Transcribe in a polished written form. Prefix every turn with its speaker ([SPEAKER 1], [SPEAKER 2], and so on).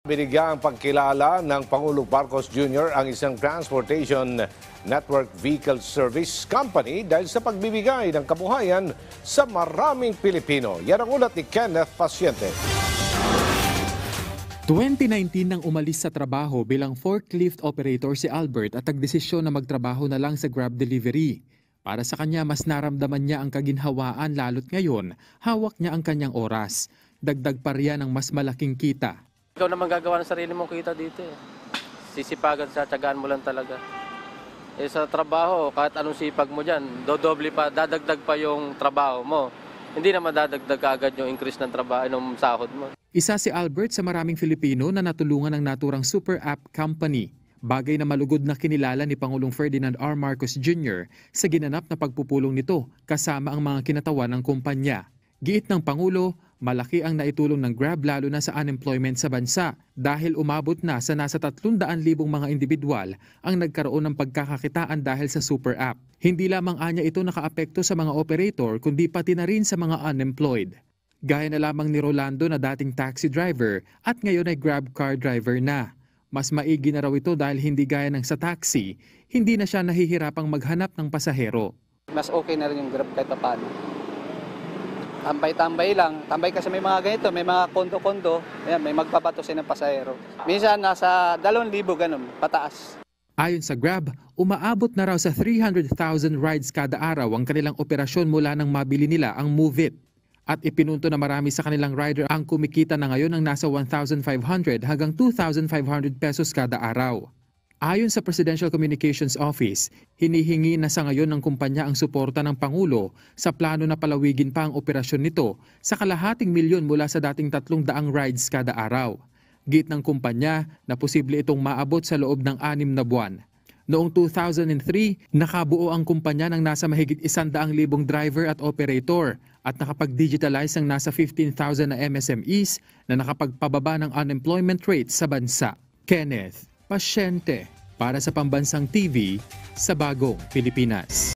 [SPEAKER 1] Binigyang pagkilala ng Pangulong Marcos Jr. ang isang transportation network vehicle service company dahil sa pagbibigay ng kabuhayan sa maraming Pilipino. Yan ang ulat ni Kenneth Paciente.
[SPEAKER 2] 2019 nang umalis sa trabaho bilang forklift operator si Albert at nagdesisyon na magtrabaho na lang sa Grab delivery. Para sa kanya, mas naramdaman niya ang kaginhawaan lalo't ngayon, hawak niya ang kanyang oras. Dagdag pa riyan ang mas malaking kita.
[SPEAKER 3] Ikaw naman gagawa ng sarili mong kita dito eh. Sisipagan sa tiyagaan mo lang talaga. Eh sa trabaho, kahit anong sipag mo dyan, dodoble pa, dadagdag pa yung trabaho mo. Hindi naman dadagdag agad yung increase ng trabaho, ng sahod mo.
[SPEAKER 2] Isa si Albert sa maraming Filipino na natulungan ng naturang super app company. Bagay na malugod na kinilala ni Pangulong Ferdinand R. Marcos Jr. sa ginanap na pagpupulong nito kasama ang mga kinatawan ng kumpanya. Giit ng Pangulo, malaki ang naitulong ng Grab lalo na sa unemployment sa bansa dahil umabot na sa nasa 300,000 mga individual ang nagkaroon ng pagkakakitaan dahil sa super app. Hindi lamang anya ito nakaapekto sa mga operator kundi pati na rin sa mga unemployed. Gaya na lamang ni Rolando na dating taxi driver at ngayon ay Grab car driver na. Mas maigi na raw ito dahil hindi gaya ng sa taxi, hindi na siya nahihirapang maghanap ng pasahero.
[SPEAKER 4] Mas okay na rin yung Grab kahit paano. Tambay-tambay lang. Tambay kasi may mga ganito, may mga kondo-kondo, ayan, may magpapato ng pasahero. Minsan nasa 2,000 ganun, pataas.
[SPEAKER 2] Ayon sa Grab, umaabot na raw sa 300,000 rides kada araw ang kanilang operasyon mula nang mabili nila ang Move It. At ipinunto na marami sa kanilang rider ang kumikita na ngayon ng nasa 1,500 hanggang 2,500 pesos kada araw. Ayon sa Presidential Communications Office, hinihingi na sa ngayon ng kumpanya ang suporta ng Pangulo sa plano na palawigin pa ang operasyon nito sa 250,000 mula sa dating 300 rides kada araw. Git ng kumpanya na posible itong maabot sa loob ng 6 na buwan. Noong 2003, nakabuo ang kumpanya ng nasa mahigit 100,000 driver at operator at nakapag-digitalize ang nasa 15,000 na MSMEs na nakapagpababa ng unemployment rate sa bansa. Kenneth Paciente para sa Pambansang TV sa Bagong Pilipinas.